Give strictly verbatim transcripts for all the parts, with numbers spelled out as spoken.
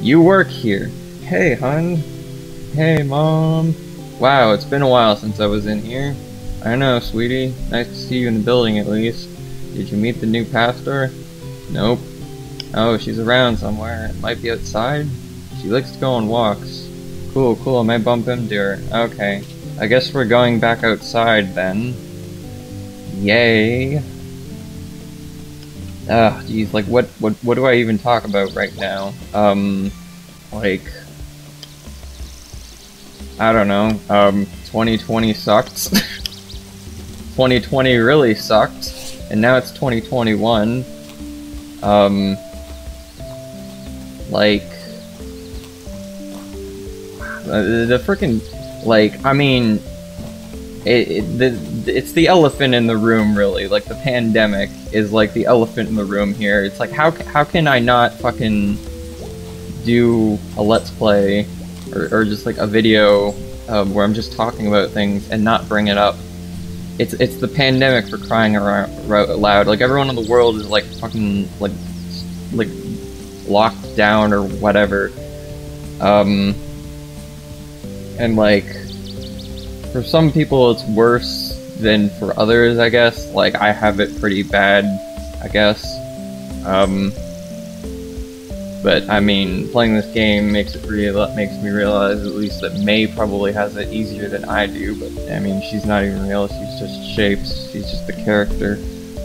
You work here. Hey, hun. Hey, mom. Wow, it's been a while since I was in here. I know, sweetie. Nice to see you in the building, at least. Did you meet the new pastor? Nope. Oh, she's around somewhere. Might be outside? She likes to go on walks. Cool, cool. I might bump into her. Okay. I guess we're going back outside, then. Yay. Ah, geez, like, what, what, what do I even talk about right now? Um, like... I don't know, um, twenty twenty sucked. twenty twenty really sucked, and now it's twenty twenty-one. Um, like, the, the frickin', like, I mean, it, it, the, it's the elephant in the room, really. Like, the pandemic is like the elephant in the room here. It's like, how, how can I not fucking do a Let's Play Or, or just like a video um, where I'm just talking about things and not bring it up. It's it's the pandemic, for crying around, loud. Like, everyone in the world is like fucking like like locked down or whatever. Um, and like for some people it's worse than for others, I guess. Like, I have it pretty bad, I guess. Um, But, I mean, playing this game makes it real makes me realize at least that May probably has it easier than I do, but, I mean, she's not even real, she's just shapes, she's just the character.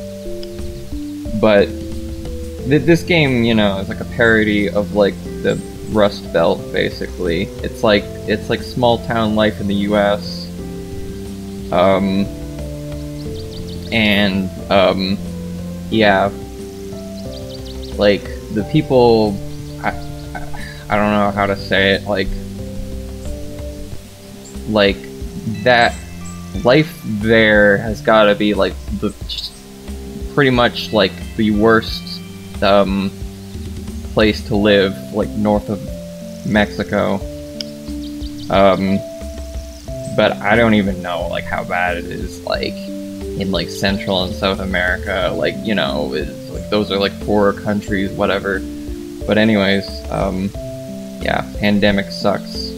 But, th this game, you know, is like a parody of, like, the Rust Belt, basically. It's like, it's like small-town life in the U S Um, and, um, yeah, like, the people... I, I don't know how to say it, like, like, that life there has gotta be, like, the, just pretty much, like, the worst, um, place to live, like, north of Mexico. Um, but I don't even know, like, how bad it is, like, in, like, Central and South America, like, you know, it's, like, those are, like, poorer countries, whatever. But anyways, um, yeah, pandemic sucks.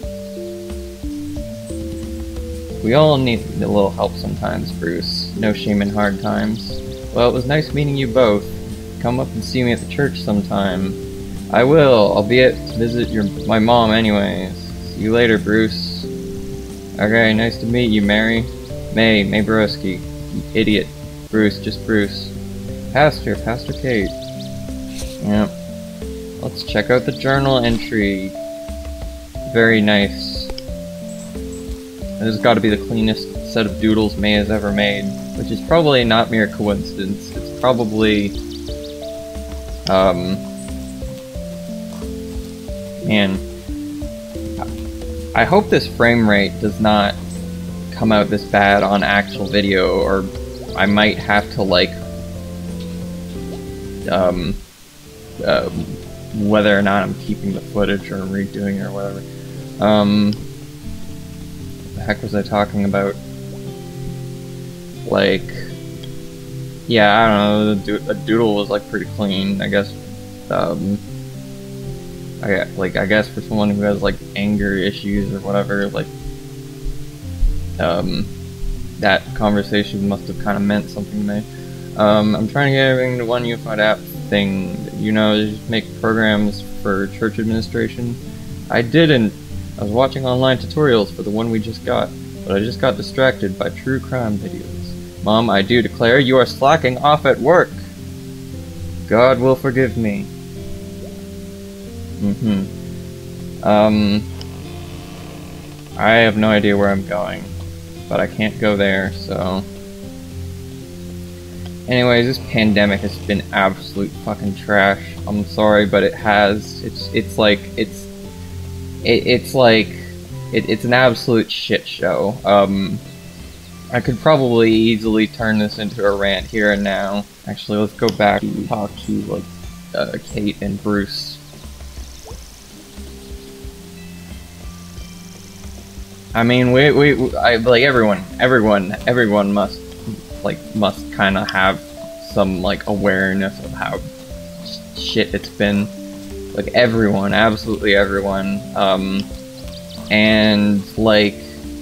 We all need a little help sometimes, Bruce. No shame in hard times. Well, it was nice meeting you both. Come up and see me at the church sometime. I will. I'll be at to visit your my mom anyways. See you later, Bruce. Okay, nice to meet you, Mary. May, May Broski. You idiot. Bruce, just Bruce. Pastor, Pastor Kate. Yep. Let's check out the journal entry. Very nice. This has got to be the cleanest set of doodles May has ever made, which is probably not mere coincidence. It's probably... Um... Man. I hope this frame rate does not come out this bad on actual video, or I might have to, like... Um... Uh, whether or not I'm keeping the footage or redoing it or whatever. Um, what the heck was I talking about? Like, yeah, I don't know, the, do the doodle was like pretty clean, I guess. Um, I like, I guess for someone who has like anger issues or whatever, like, um, that conversation must have kind of meant something to me. Um, I'm trying to get everything to one unified app thing. You know, just make programs for church administration. I didn't. I was watching online tutorials for the one we just got, but I just got distracted by true crime videos. Mom, I do declare you are slacking off at work. God will forgive me. Mm-hmm. Um, I have no idea where I'm going, but I can't go there, so... Anyways, this pandemic has been absolute fucking trash. I'm sorry, but it has. It's it's like it's it, it's like it, it's an absolute shit show. Um, I could probably easily turn this into a rant here and now. Actually, let's go back and talk to like uh, Kate and Bruce. I mean, we we, we I, like everyone, everyone, everyone must. like must kind of have some like awareness of how sh shit it's been. like everyone, absolutely everyone, um, and like,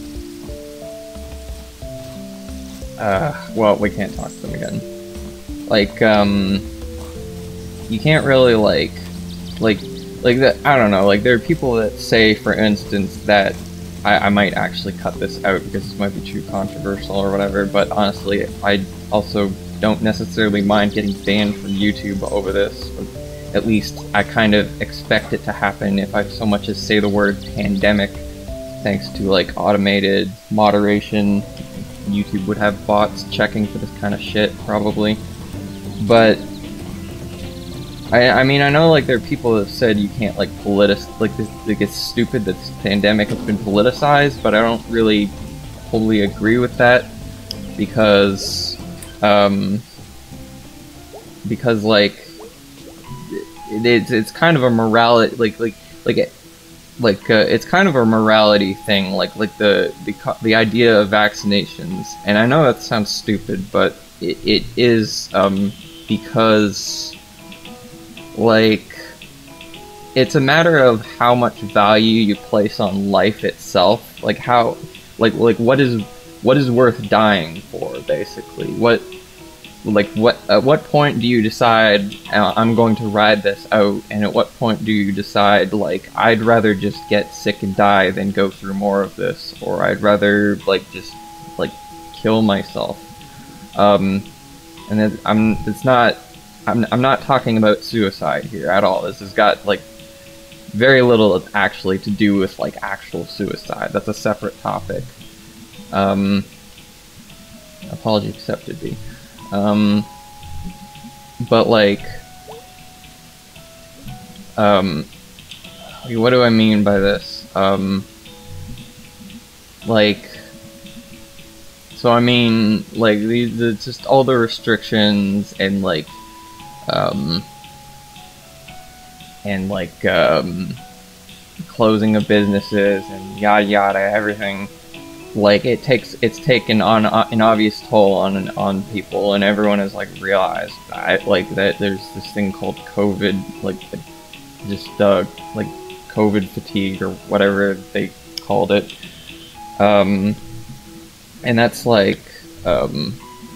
uh, well, we can't talk to them again. Like, um, you can't really like, like, like that. I don't know. Like, there are people that say, for instance, that I, I might actually cut this out because this might be too controversial or whatever. But honestly, I also don't necessarily mind getting banned from YouTube over this. At least I kind of expect it to happen if I so much as say the word pandemic, thanks to like automated moderation. YouTube would have bots checking for this kind of shit, probably. But I, I mean, I know like there are people that have said you can't like politic, like this, like it's stupid that this pandemic has been politicized, but I don't really totally agree with that because, um, because like. It, it's it's kind of a morality like like like it, like uh, it's kind of a morality thing, like like the the the idea of vaccinations. And I know that sounds stupid, but it, it is um, because like it's a matter of how much value you place on life itself. Like how like like what is what is worth dying for, basically. What Like, what? At what point do you decide uh, I'm going to ride this out, and at what point do you decide like I'd rather just get sick and die than go through more of this, or I'd rather like just like kill myself? Um, and it, I'm it's not I'm I'm not talking about suicide here at all. This has got like very little actually to do with like actual suicide. That's a separate topic. Um, apology accepted, B. Um, but like, um, what do I mean by this? Um, like, so I mean, like, the, the, just all the restrictions and like, um, and like, um, closing of businesses and yada yada, everything. Like it takes, it's taken on uh, an obvious toll on on people, and everyone has like realized that, like that there's this thing called COVID, like just uh, like COVID fatigue or whatever they called it, um, and that's like, um,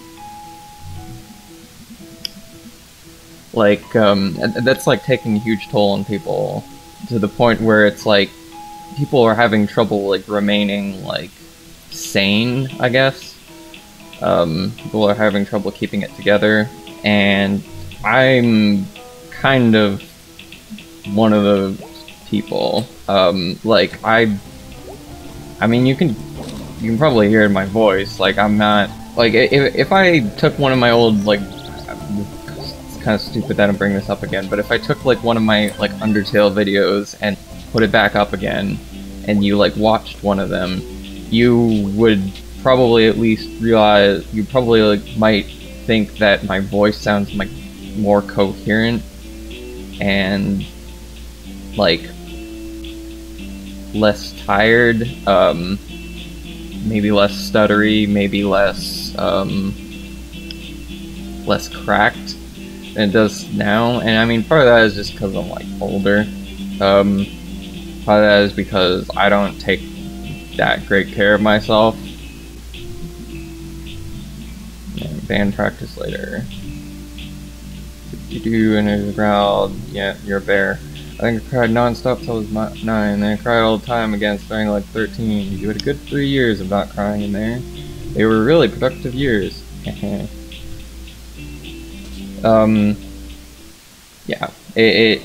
like um, that's like taking a huge toll on people to the point where it's like people are having trouble like remaining like sane, I guess. Um, people are having trouble keeping it together, and I'm kind of one of those people. Um, like, I, I mean, you can, you can probably hear in my voice, like, I'm not, like, if, if I took one of my old, like, it's kind of stupid that I'm bringing this up again, but if I took, like, one of my, like, Undertale videos and put it back up again, and you, like, watched one of them, you would probably at least realize, you probably like, might think that my voice sounds like more coherent and like less tired, um, maybe less stuttery, maybe less um, less cracked than it does now. And I mean, part of that is just because I'm like older. Um, part of that is because I don't take that great care of myself. And band practice later. You do and there's a growl. Yeah, you're a bear. I think I cried non-stop till I was nine, then I cried all the time again starting like thirteen. You had a good three years of not crying in there. They were really productive years. um, yeah, it, it,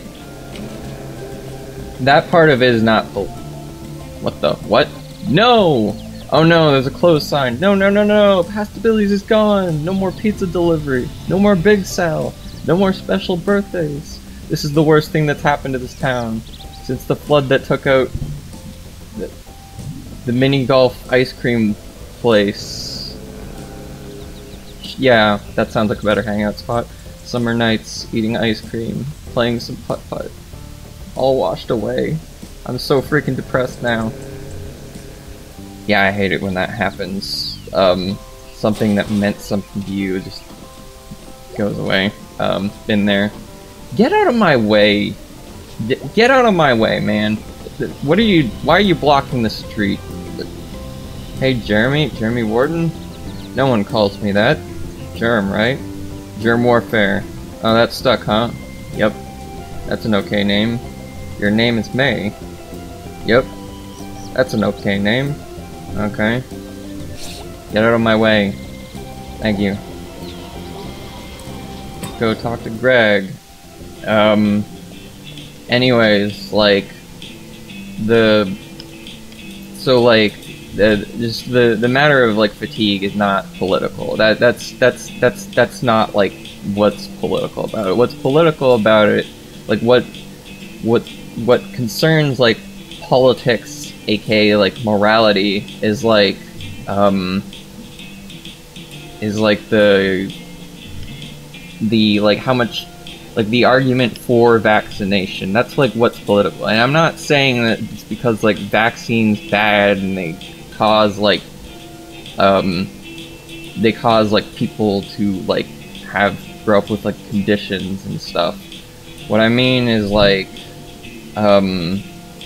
that part of it is not, what the, what? No! Oh no, there's a closed sign. No, no, no, no! Past Billy's is gone! No more pizza delivery! No more Big Sal! No more special birthdays! This is the worst thing that's happened to this town since the flood that took out the, the mini golf ice cream place. Yeah, that sounds like a better hangout spot. Summer nights, eating ice cream, playing some putt-putt. All washed away. I'm so freaking depressed now. Yeah, I hate it when that happens. Um, something that meant something to you just goes away. Um, been there. Get out of my way. D get out of my way, man. What are you, why are you blocking the street? Hey, Jeremy? Jeremy Warden? No one calls me that. Germ, right? Germ Warfare. Oh, that's stuck, huh? Yep. That's an okay name. Your name is May. Yep. That's an okay name. Okay. Get out of my way. Thank you. Go talk to Greg. Um... Anyways, like... The... So, like... The, just the the matter of like fatigue is not political. That that's that's that's that's not like what's political about it. What's political about it, like what what what concerns like politics, aka like morality, is like um is like the the like how much like the argument for vaccination. That's like what's political. And I'm not saying that it's because like vaccines bad and they cause like um they cause like people to like have grow up with like conditions and stuff. What I mean is like um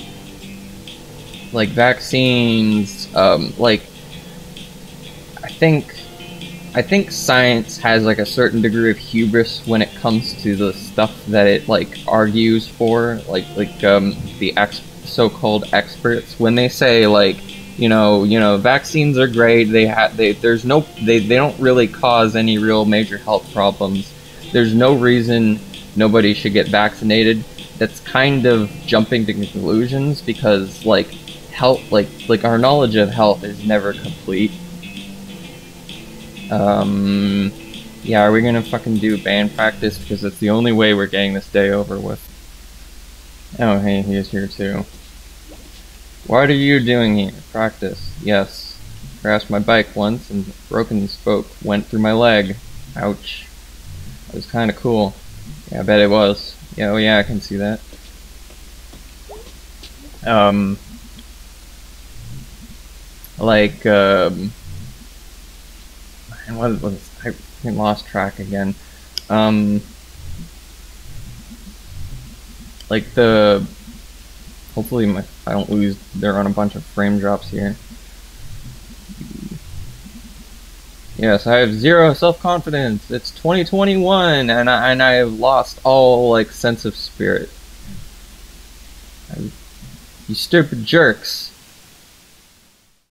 like vaccines um like I think I think science has like a certain degree of hubris when it comes to the stuff that it like argues for, like like um the ex so-called experts when they say like You know, you know, vaccines are great. They have, they, there's no, they, they don't really cause any real major health problems. There's no reason nobody should get vaccinated. That's kind of jumping to conclusions because, like, health, like, like our knowledge of health is never complete. Um, yeah, are we gonna fucking do band practice because it's the only way we're getting this day over with? Oh, hey, he is here too. What are you doing here? Practice. Yes. Crashed my bike once and broken spoke went through my leg. Ouch. It was kinda cool. Yeah, I bet it was. Yeah, oh yeah, I can see that. Um... Like, um... what was... I lost track again. Um... Like the... Hopefully my, I don't lose, there aren't a bunch of frame drops here. Yes, I have zero self-confidence. It's twenty twenty-one and I, and I have lost all like sense of spirit. I, you stupid jerks.